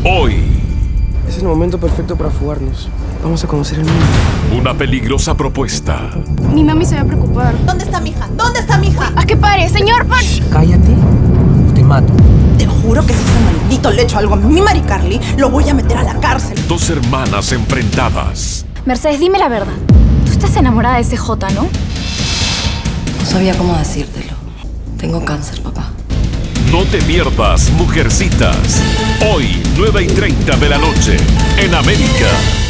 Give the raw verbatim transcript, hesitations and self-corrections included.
Hoy. Es el momento perfecto para fugarnos. Vamos a conocer el mundo. Una peligrosa propuesta. Mi mami se va a preocupar. ¿Dónde está mi hija? ¿Dónde está mi hija? ¡A que pare, señor! Shh, cállate o te mato. Te juro que si ese maldito le echo algo a mi Mari Carly, lo voy a meter a la cárcel. Dos hermanas enfrentadas. Mercedes, dime la verdad. Tú estás enamorada de ese Jota, ¿no? No sabía cómo decírtelo. Tengo cáncer, papá. No te pierdas Mujercitas. Hoy, nueve y treinta de la noche, en América.